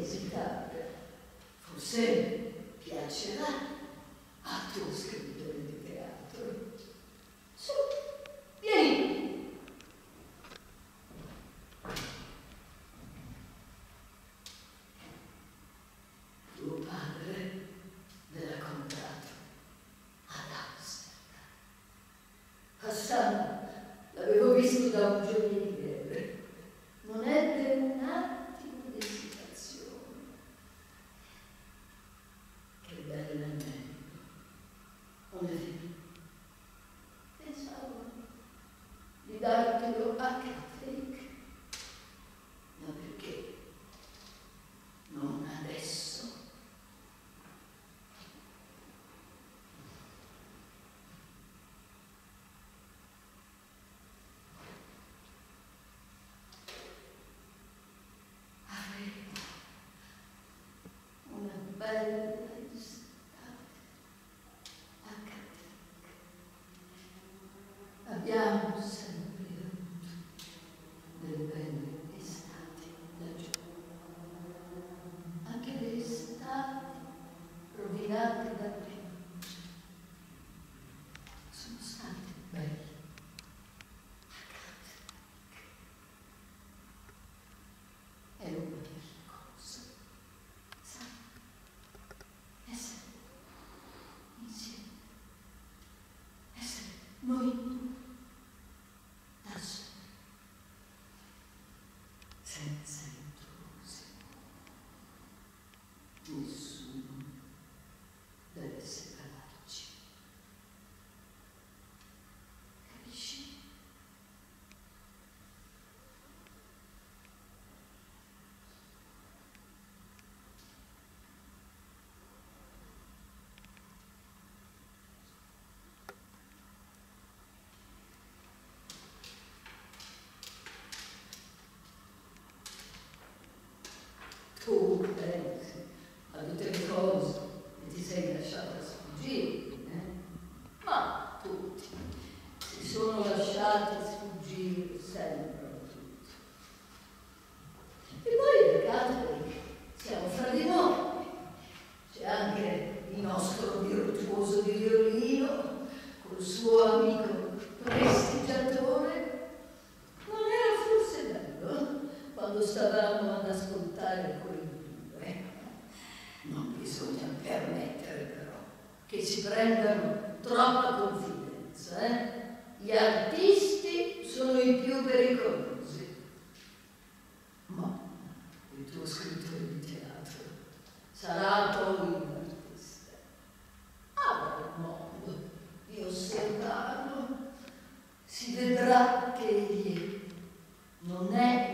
esitare. Forse piacerà a tuo scrittore di teatro. Su, vieni. Tuo padre l'ha raccontato ad Amsterdam. Hassan l'avevo visto da un giornaliere. Non ebbe un attimo di esitazione. Che bella neve. Non è vero? Pensavo di dartelo a Catterick. Ma perché? Non adesso. Una bella estate a Catterick. Abbiamo sempre avuto delle belle estati laggiù. Anche le estati rovinate da pioggia sono state belle a Catterick. È una bella cosa. Sai, essere insieme, essere noi da soli, senza intrusi. Nessuno deve separarci. Capisci? Tu pensi a tutte le cose e ti sei lasciata sfuggire, Ma tutti si sono lasciati sfuggire sempre a tutto. E poi da Catterick siamo fra di noi. C'è anche il nostro virtuoso di violino col suo amico prestigiatore. Non era forse bello quando stavamo ad ascoltare quei due? Non bisogna permettere però che ci prendano troppa confidenza, Gli artisti sono i più pericolosi. Ma il tuo scrittore di teatro sarà poi un artista. Avrà modo di osservarlo. Si vedrà che egli non è